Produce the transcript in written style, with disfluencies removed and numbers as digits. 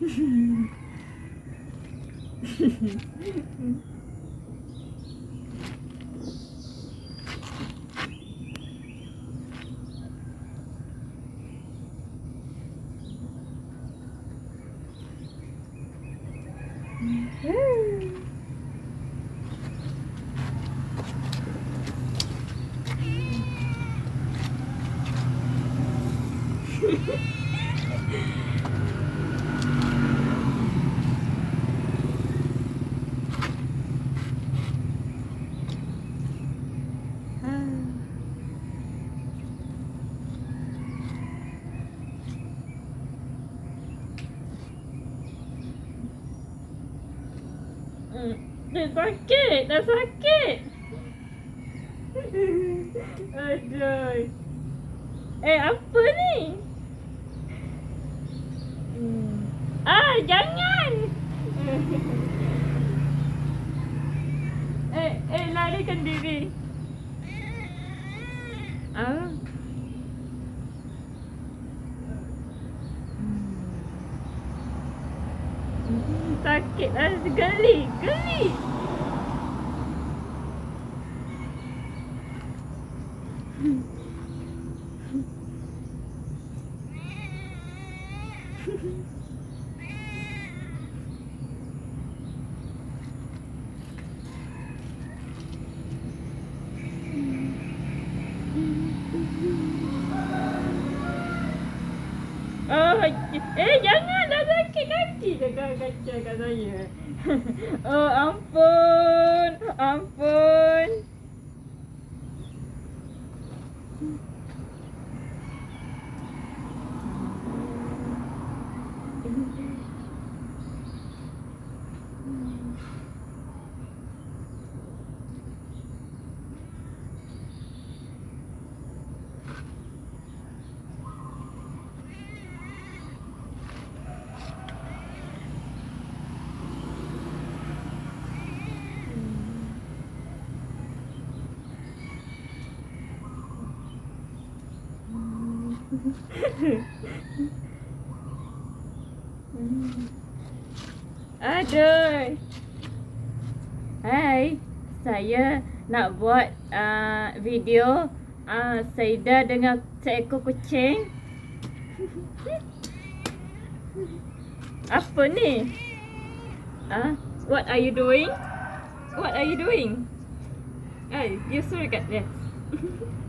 Dah sakit, dah sakit. Aduh. Apa ni? Jangan. Larikan diri. Sakit lah, geli. Jangan, dah sakit kaki dah kacau kat saya. Oh, ampun. Aduh. Hai, saya nak buat video Saida dengan seekor kucing. Apa ni? What are you doing? Hey, you suruh kat dia.